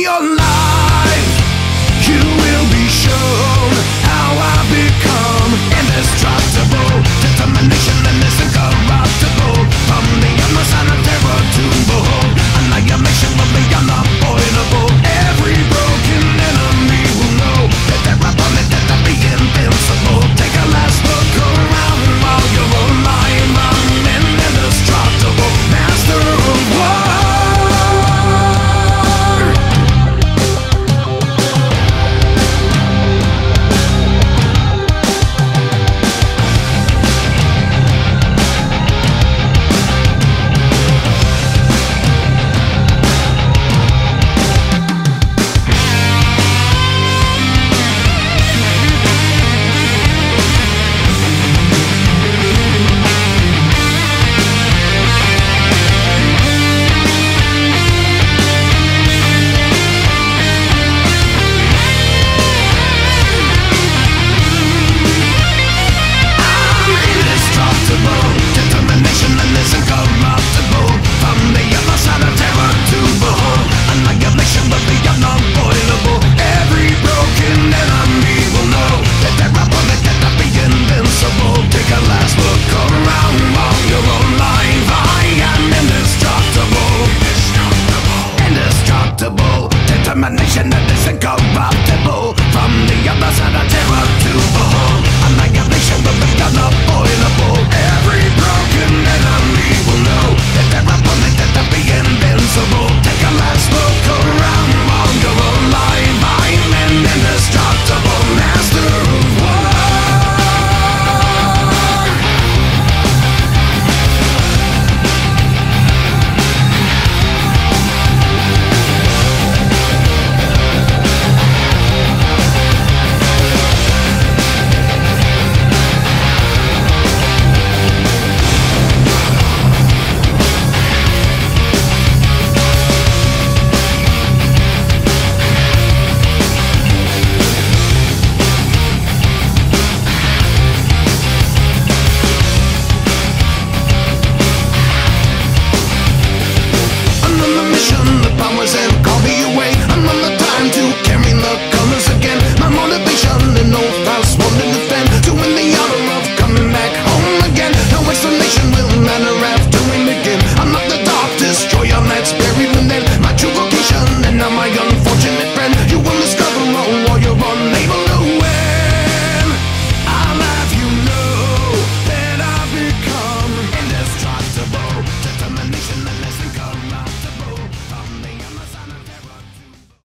your life, you will be shown how I become indestructible. Determination and is incorruptible. From the other side of terror to behold, annihilation will be unavoidable. Every broken enemy will know that their opponent is to be invincible. Take a last look around while you're alive. I'm an indestructible master of war. Determination and is incorruptible. From the other side of terror to behold, annihilation will be unavoidable. Every broken enemy will know that their opponent is to be invincible. Take a last look around while you're alive. I am indestructible. Indestructible. Determination and is incorruptible. From the other side of terror to behold, annihilation will be unavoidable. Every broken